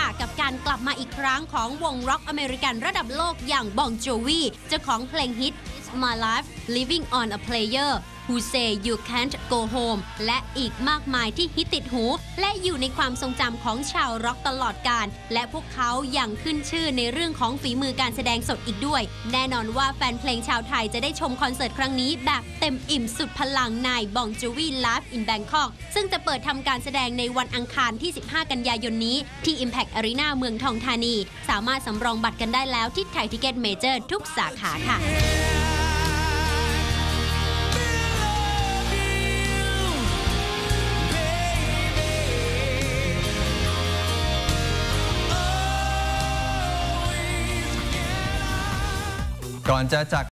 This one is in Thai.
ค่ะกับการกลับมาอีกครั้งของวงร็อกอเมริกันระดับโลกอย่างบองโจวีเจ้าของเพลงฮิต It's My Life Living on a Prayer Who Say You Can't Go Home และอีกมากมายที่ฮิตติดหูและอยู่ในความทรงจำของชาวร็อกตลอดกาลและพวกเขายังขึ้นชื่อในเรื่องของฝีมือการแสดงสดอีกด้วยแน่นอนว่าแฟนเพลงชาวไทยจะได้ชมคอนเสิร์ตครั้งนี้แบบเต็มอิ่มสุดพลังใน Bon Jovi Live in Bangkok ซึ่งจะเปิดทำการแสดงในวันอังคารที่ 15 กันยายนนี้ที่ Impact Arena เมืองทองธานีสามารถสำรองบัตรกันได้แล้วที่ไทยทิเก็ตเมเจอร์ทุกสาขาค่ะก่อนจะจาก